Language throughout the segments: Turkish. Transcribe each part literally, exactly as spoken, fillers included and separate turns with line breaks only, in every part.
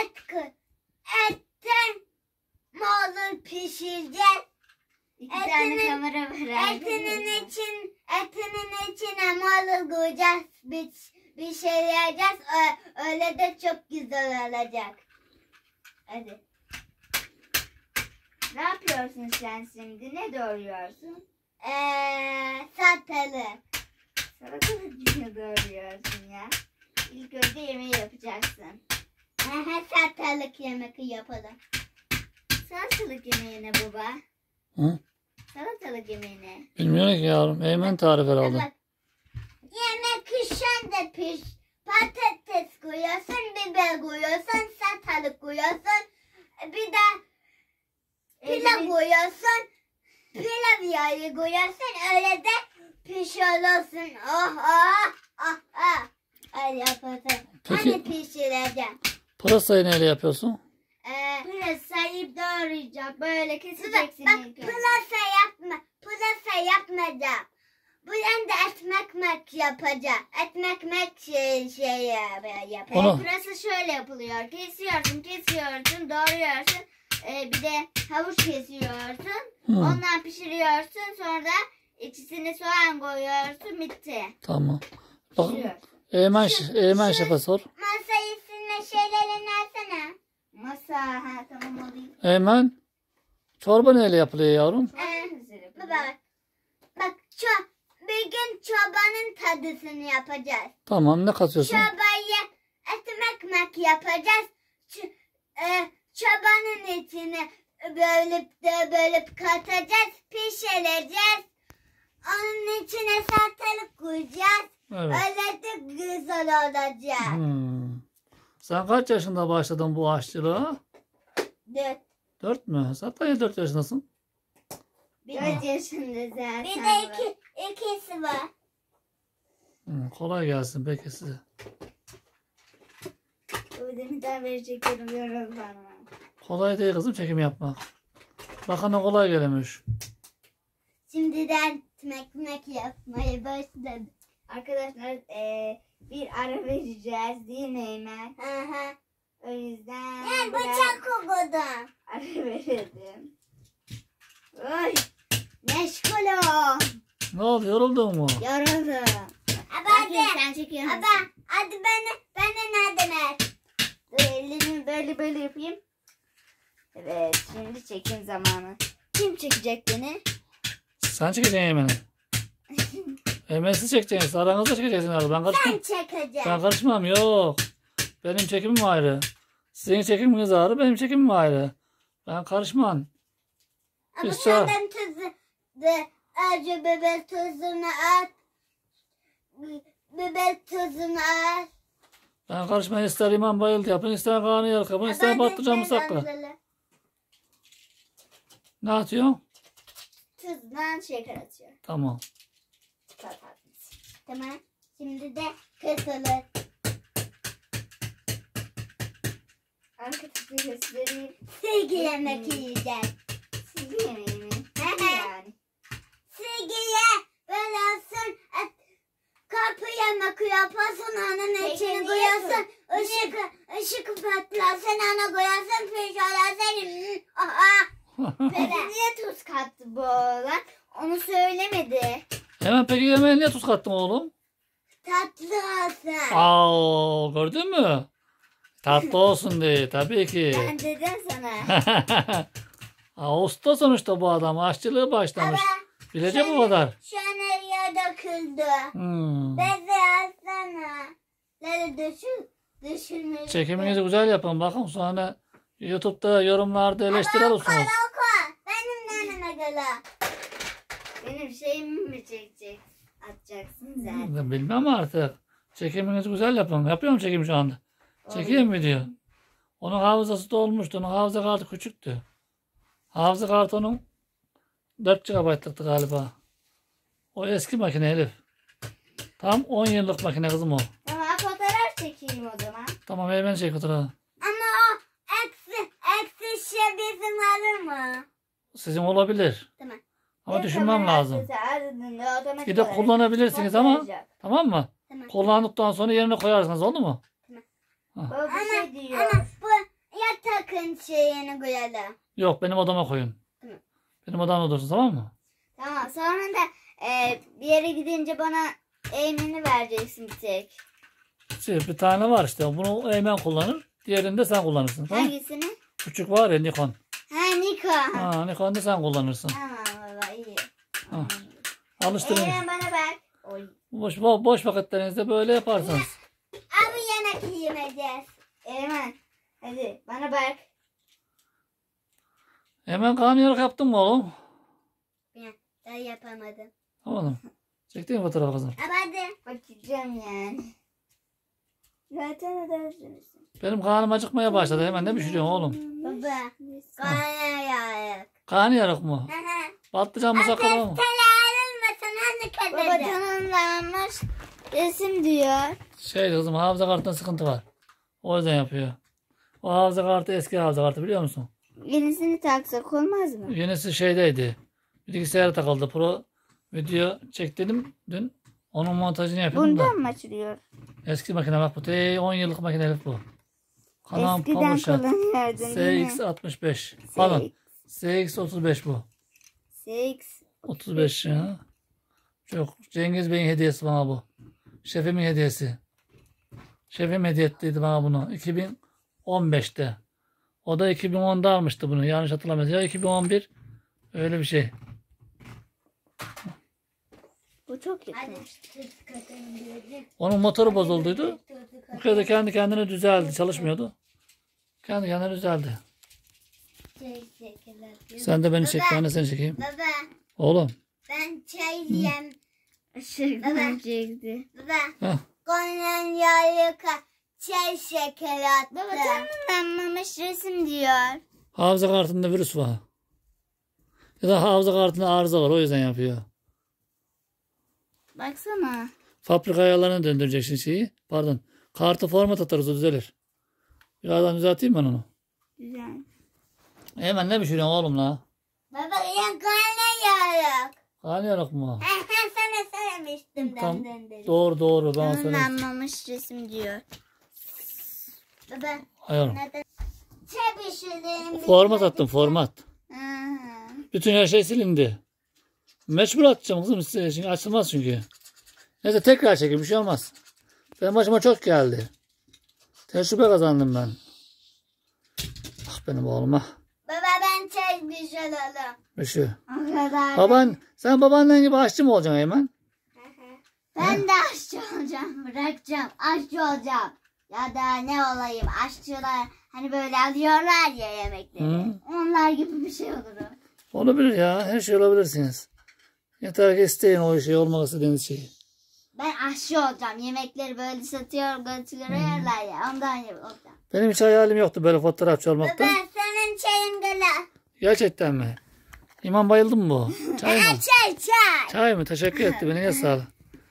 et, etten malı pişireceğiz.
İki tane
Etinin-
kamera var.
Etinin için, etinin içine malı koyacağız. Bir, bir şey yiyeceğiz. Ö- Öyle de çok güzel olacak. Hadi.
Ne yapıyorsun sen şimdi? Ne doğruyorsun?
Eee salatalık.
Salatalık mı doğruyorsun ya? İlk önce yemeği yapacaksın.
Aha, salatalık yemek yapalım.
Salatalık yemeği ne baba?
Hı?
Salatalık yemeği ne?
Bilmiyorum ki yavrum. Eymen tarif herhalde.
Bak. Yemek kışan da piş. Patates koyuyorsun, biber koyuyorsun, salatalık koyuyorsun. Bir de pilav
Eymen-
koyuyorsun. Pilav yağı koyuyorsun. Öyle de pişiriyorsun. Oh oh oh oh. Hadi yapalım.
Peki-
Hani pişireceğim.
Pırasayı neyle yapıyorsun?
Ee,
Pırasayı doğrayacak. Böyle
bak,
keseceksin
bak
ilk önce.
pırasa yapma. Pırasa yapmayacağım. Bu yanda ekmek mek yapacağım. Ekmek mek şey, şey yapacağım.
Onu-
Pırasa şöyle yapılıyor. Kesiyorsun, kesiyorsun, doğruyorsun. Ee, bir de havuç kesiyorsun.
Hı.
Ondan pişiriyorsun. Sonra içine soğan koyuyorsun. Bitti.
Tamam. Bak,
Pişiriyorsun.
Eymen, Eymen şefe sor.
Masayı silme şeylerini alsana.
Masa. Ha, tamam alayım.
Eymen, çorba neyle yapılıyor yavrum?
Ee,
Güzel yapılıyor.
Baba bak. Bak ço bir gün çobanın tadısını yapacağız.
Tamam, ne katıyorsun?
Çobayı ekmek mek yapacağız. Ç e, çobanın içine bölüp de bölüp katacağız. Pişireceğiz. Onun içine salatalık koyacağız.
Evet.
Öyle de güzel olacak.
Hmm. Sen kaç yaşında başladın bu aşçılığa?
Dört.
Dört mü? Zaten ya dört yaşındasın.
Dört yaşında zaten.
Bir de
var.
iki, ikisi var.
Hmm, kolay gelsin peki size.
Ödemiden vereceklerim yoruldu bana.
Kolay değil kızım çekim yapmak. Bakana kolay gelemiş.
Şimdiden ekmek yapmaya başladım.
Arkadaşlar eee, bir ara vereceğiz değil mi Eymen?
Aha.
O yüzden
Yani
biraz
bıçak kokudu.
ara verelim. Oy! Meşgulüm.
Ne oldu, yoruldun mu?
Yoruldum.
Abi
Bakın
hadi.
sen çekiyorsun.
Abi hadi beni, beni nereden et?
Dur elimi böyle böyle yapayım. Evet şimdi çekim zamanı. Kim çekecek beni?
Sen çekeceksin Eymen'i. Eymen'i siz çekeceksiniz. Aranızda çekeceksiniz herhalde. Ben karışmam.
Ben çekeceğim.
Ben karışmam yok. Benim çekimim ayrı. Sizin çekiminiz ayrı, benim çekimim ayrı. Ben karışmam.
Ama
Biz
senden tuzu de acı biber tuzunu at. Biber tuzunu at.
Ben karışmam. İster iman bayıldı yapın, ister kanı yer kapın, ister
Ben de
patlıcan
sen
musakla.
anlalı.
Ne atıyorsun?
Tuzdan şeker atıyor.
Tamam.
Tamam. Şimdi de kısılır.
Arkadaşlar göstereyim.
Silgi yemek yiyeceğiz.
Sizin yemeğimi.
Hı hı.
Yani.
Silgiye böyle olsun. Et, kapı yemek yapasın. Onun
Peki,
içine
niye
koyasın. Işık, ışık patlasın. Ona koyasın. Pişolasın. Aha.
Peki niye tuz kattı bu oğlan? Onu söylemedi.
Hemen peki yemeğe niye tuz kattın oğlum?
Tatlı olsun.
Aa, gördün mü? Tatlı olsun diye tabii ki.
Ben dedim sana.
Aa, usta sonuçta bu adam. Aşçılığı başlamış. Bilecek bu kadar.
Şu an her yer döküldü.
Hmm.
Beze alsana. Nerede düşün, düşürmüş.
Çekiminizi güzel yapın. Bakın sonra YouTube'da yorumlarda eleştiri olursunuz.
Oku oku. Benim neneme göre.
Benim şeyimi mi çekecek? Atacaksın zaten.
Ben bilmem artık. Çekiminizi güzel yapın. Yapıyorum çekim şu anda. Çekeyim mi diyor. Onun hafızası dolmuştu. Onun hafıza kartı küçüktü. Hafıza kartı onun dört gigabaytlıktı galiba. O eski makine Elif. Tam on yıllık makine kızım o.
Tamam fotoğraf çekeyim o zaman.
Tamam hemen çek fotoğrafı.
Ama o eksi, eksi şey bizim alır mı?
Sizin olabilir.
Tamam.
Ama
Bir
düşünmem
kamera
lazım.
sesi ardında otomatik
Bir de
olarak
kullanabilirsiniz ama
fotoğraf.
tamam mı?
Tamam.
Kullandıktan sonra yerine koyarsınız oldu mu?
Baba bir
Ama,
şey diyor.
ama bu, senin şeyini koyalım.
Yok benim odama koyun.
Hı.
Benim odamda dursun tamam mı?
Tamam sonra da e, bir yere gidince bana Eymen'i vereceksin bir tek.
Şey, bir tane var işte. Bunu Eymen kullanır. Diğerini de sen kullanırsın. Tamam mı?
Hangisini?
Küçük var ya Nikon.
Ha Niko.
Ha, Nikon'u da sen kullanırsın.
Tamam baba iyi.
Ha. Alıştırın.
Eymen bana bak. Oy.
Boş, bo- boş vakitlerinizde böyle yaparsınız.
Abi yemek yiyeceğiz.
Eymen hadi bana bak.
Hemen karnıyarık yaptın mı oğlum?
Ben yapamadım.
Oğlum. Çektin mi fotoğrafı kızım?
Ama hadi.
Bakacağım yani. Zaten edersiniz.
Benim karnım acıkmaya başladı. Hemen ne pişiriyorsun oğlum?
Baba. Karnıyarık.
Karnıyarık mı?
Hı hı.
Patlıcan musakka mı?
Ayrılmasın anne
Baba
kadar.
tanımlanmış resim diyor.
Şey kızım hafıza kartında sıkıntı var. O yüzden yapıyor. O hafıza kartı eski hafıza kartı biliyor musun?
Yenisini taksak olmaz mı?
Yenisi şeydeydi. Bilgisayara takıldı. Pro video çektim dün. Onun montajını yapıyordum da.
Bundan mı açılıyor?
Eski makine bak bu. T on yıllık makinelik bu. Canon
Eskiden
PowerShot.
kullanıyordun
S X
yine.
altmış beş. Pardon. S X otuz beş bu.
Six.
otuz beş ya. Çok. Cengiz Bey'in hediyesi bana bu. Şefimin hediyesi. Şefim hediye ettiydi bana bunu. iki bin on beşte. O da iki bin onda almıştı bunu. Yanlış hatırlamıyorum. Ya iki bin on bir. Öyle bir şey.
Bu çok
Hadi.
yakınmış.
Onun motoru bozulduydu. Bu kez de kendi kendine düzeldi. Çalışmıyordu. Kendi kendine düzeldi. Sen de beni çek. Ben de seni çekeyim.
Baba
Oğlum.
ben çay yiyeyim.
Işıktan çekti.
Baba.
Heh.
Karnıyarık çay şekeri attı.
Baba tanımlanmamış resim diyor.
Hafıza kartında virüs var. Ya da hafıza kartında arıza var. O yüzden yapıyor.
Baksana.
Fabrika ayarlarına döndüreceksin şeyi. Pardon. Kartı format atarız o düzelir. Birazdan düzelteyim ben onu.
Güzel.
Hemen ne pişiriyorsun oğlum la?
Baba ya karnıyarık.
Karnıyarık mı?
Ha ha sana söylemiştim
Tam
ben de.
doğru doğru ben sana
Tanımlanmamış resim diyor.
Baba
ayarım.
neden? Çay pişirdim.
Format attım format.
Aha.
Bütün her şey silindi. Mecbur atacağım kızım size çünkü açılmaz çünkü. Neyse tekrar çekeyim bir şey olmaz. Benim başıma çok geldi. Tecrübe kazandım ben. Ah benim oğlum ah.
Baba ben çay pişirelim.
Bir şey.
O kadar.
Baban, sen babanla gibi aşçı mı olacaksın hemen?
Ben de aşçı olacağım. Bırakacağım. Aşçı olacağım. Ya da ne olayım. Aşçılar hani böyle alıyorlar ya yemekleri.
Hı.
Onlar gibi bir şey olurum.
Olabilir ya. Her şey olabilirsiniz. Yeter ki isteyin o şey olmak istediğiniz şeyi.
Ben aşçı olacağım. Yemekleri böyle satıyor, götürüyorlar ya. Ondan olacağım.
Benim hiç hayalim yoktu böyle fotoğrafçı
Baba
olmaktan.
senin çayın gala.
Gerçekten mi? İmam bayıldı mı bu? Çay mı?
Çay çay.
Çay mı? Teşekkür etti. Beni niye sağ ol.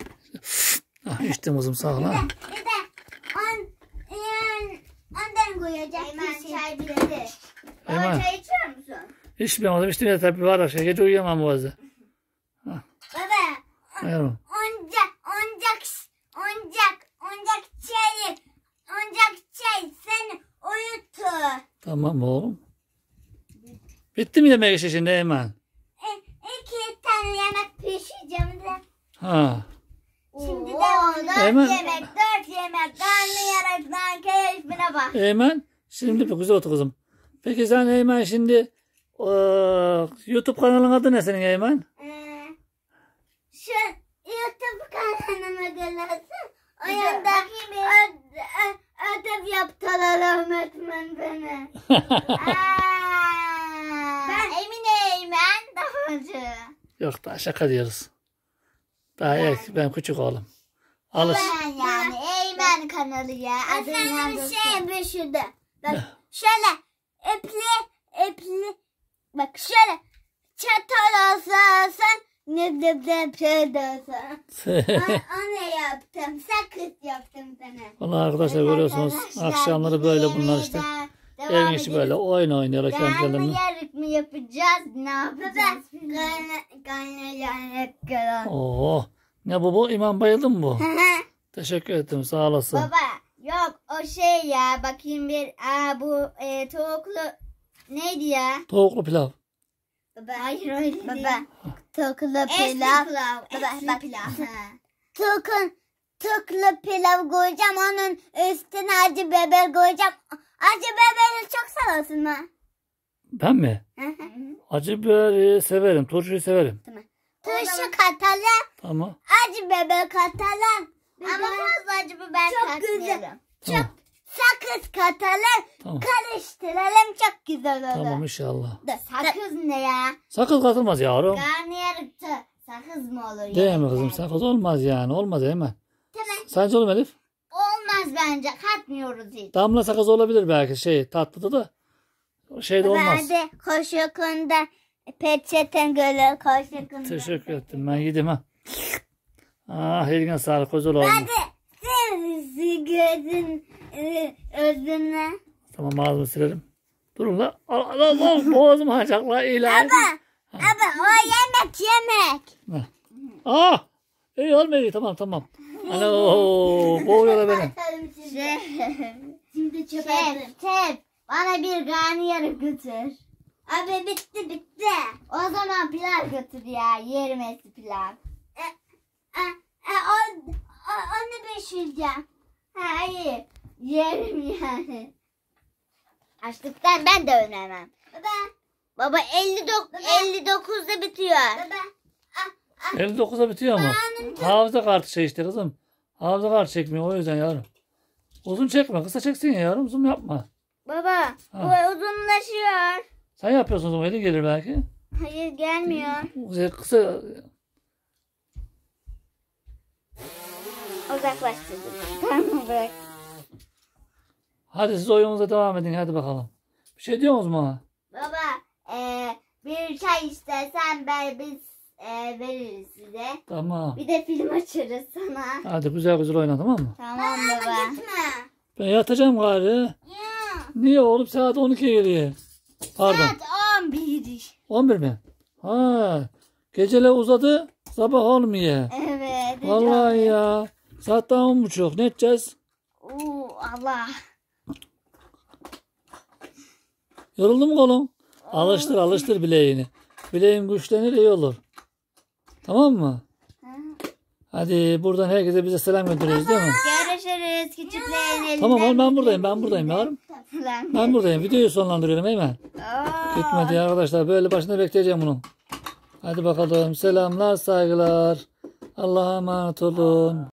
Ah, içtim kızım sağ ol. Ha.
Bir de on, yani, ondan koyacak bir şey. Çay bitti.
Eymen.
Baba çay içiyor musun?
İçmiyorum. İçtim yeter bir bardak şey. Gece uyuyamam bu arada.
Baba
Ayarım.
oncak oncak oncak oncak çayı oncak çay seni uyutur.
Tamam oğlum. Bitti mi yemek işi şimdi Eymen?
E, iki tane yemek pişireceğim de.
Ha.
Şimdi de o dört
Hemen-
yemek, dört yemek, karnıyarıktan keyfine bak.
Eymen. Şimdi bir güzel otur kızım. Peki sen Eymen şimdi eee, YouTube kanalın adı ne senin Eymen?
Ee, şu YouTube kanalına gelirsin. O yanda ö- ö- ödev yaptılar öğretmen beni.
Ben Emine Eymen Davacı.
Yok daha şaka diyoruz. Daha yok, ben küçük oğlum. Alış.
Ben yani Eymen kanalı ya.
Sana
Adını
bir
şey.
şey bir şurada. Bak şöyle epli epli. Bak şöyle çatal olsa sen ne de de şey de olsa. Onu yaptım. Sakız yaptım sana.
Vallahi arkadaşlar görüyorsunuz. Akşamları böyle bunlar işte. Evin içi böyle oyun oynuyorlar kendi kendilerine.
Karnıyarık mı yapacağız? Ne
Baba
yapacağız?
kayna kaynayan gelen.
Oo. Ne bu bu? İmam bayıldı mı bu? Teşekkür ettim sağ olasın.
Baba Yok o şey ya bakayım bir. Aa, bu e, tavuklu neydi ya?
Tavuklu pilav.
Baba. Hayır öyle değil.
Baba. Toklu
Etli
pilav.
pilav.
Baba,
Etli
bak.
pilav. Ha.
Tokun. Toklu pilav koyacağım. Onun üstüne acı biber koyacağım. Acı biberi çok seversin mi?
Ben mi? Acı biberi severim. Turşuyu severim.
Turşu katalım.
Tamam.
Acı biber katalım.
Ama fazla acı biber
Çok
katmayalım.
Tamam.
Sakız katalım.
Tamam.
Karıştıralım. Çok güzel olur.
Tamam inşallah.
Sakız ne ya?
Sakız katılmaz yavrum.
Karnıyarıktı. Sakız mı olur?
Değil mi
yani?
kızım? Sakız olmaz yani. Olmaz hemen.
Tamam.
Sence olur mu Elif?
Olmaz bence. Katmıyoruz hiç.
Damla sakız olabilir belki şey tatlıda da. Şey de olmaz.
Hadi koş yakında. Peçeten göre koş yakında.
Teşekkür ettim. Ben yedim ha. Ah eline sağlık. Güzel oldu.
Hadi. Sen gözün e, özüne.
Tamam ağzımı silerim. Durun la. Al al al. al. Boğazım açacak la. İlahi.
Baba. Baba o yemek yemek.
Ah. İyi olmuyor. Tamam tamam. Ana ooo. Boğuyorlar beni.
Şey, şimdi çöp Şef, bana bir karnıyarı götür.
Abi bitti bitti.
O zaman pilav götür ya. Yerim etli pilav.
E, e, e, o, o, onu pişireceğim.
Hayır. Yerim yani. Açlıktan ben de ölemem.
Baba.
Baba elli dokuz, elli dokuzda bitiyor.
Baba.
elli dokuzda bitiyor mu? Hafıza kartı şey işte kızım. Hafıza kartı çekmiyor o yüzden yavrum. Uzun çekme. Kısa çeksin ya yavrum. Zoom yapma.
Baba
Ha.
bu uzunlaşıyor.
Sen yapıyorsun o zaman. Eli gelir belki.
Hayır gelmiyor.
Kısa, kısa
Uzaklaştırdım. Tamam bırak.
hadi siz oyununuza devam edin. Hadi bakalım. Bir şey diyor musunuz bana?
Baba e, bir çay istersen ben biz e, veririz size.
Tamam.
Bir de film açarız sana.
Hadi güzel güzel oyna tamam mı?
Tamam baba.
Gitme.
Ben yatacağım gari.
Ya.
Niye oğlum saat on ikiye geliyor. Pardon.
Saat on bir.
on bir mi? Ha. Geceler uzadı. Sabah olmuyor.
Evet.
Vallahi ya. Saat daha on buçuk. Ne edeceğiz?
Oo, Allah.
Yoruldun mu kolun? Alıştır alıştır bileğini. Bileğin güçlenir iyi olur. Tamam mı? Hadi buradan herkese bize selam gönderiyoruz değil mi?
Görüşürüz küçüklerin elinden.
Tamam oğlum ben buradayım ben buradayım yavrum.
Lan.
Ben buradayım. Videoyu sonlandırıyorum hemen.
Oo.
Gitmedi arkadaşlar. Böyle başında bekleyeceğim bunu. Hadi bakalım. Selamlar saygılar. Allah'a emanet olun.